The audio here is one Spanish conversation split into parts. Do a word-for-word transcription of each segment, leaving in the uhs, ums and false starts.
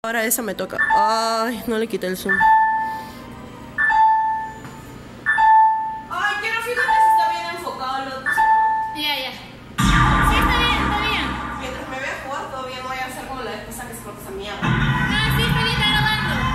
Ahora esa me toca. Ay, no le quité el zoom. Ay, quiero fíjate si está bien enfocado el otro. Ya, ya. Sí, está bien, está bien. Mientras me vea jugar, todavía no voy a hacer como la vez pasada que se corta esa mierda. Ah, sí, está bien, está grabando.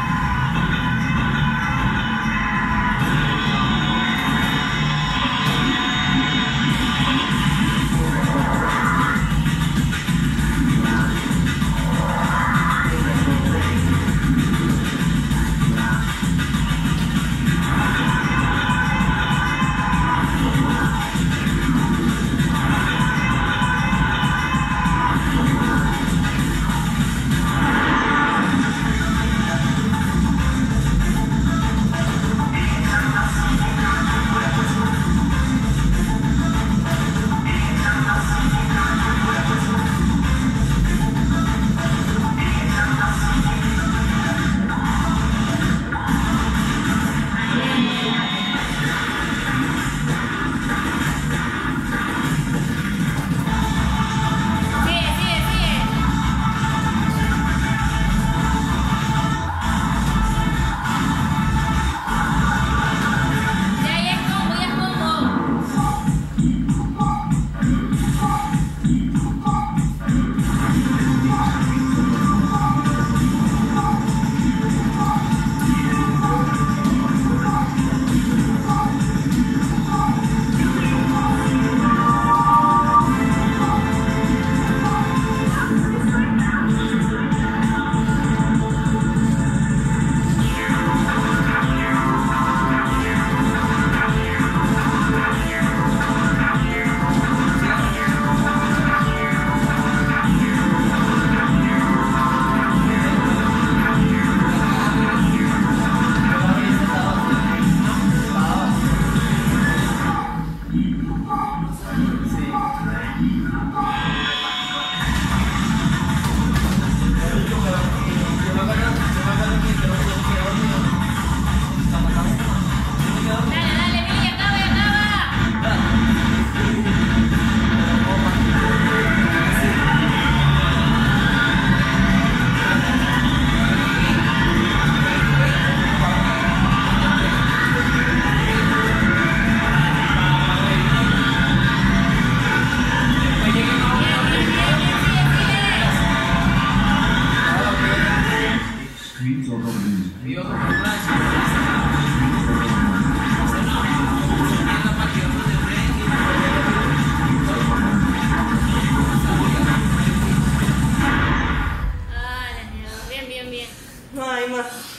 Ah, bien, bien, bien. No hay más.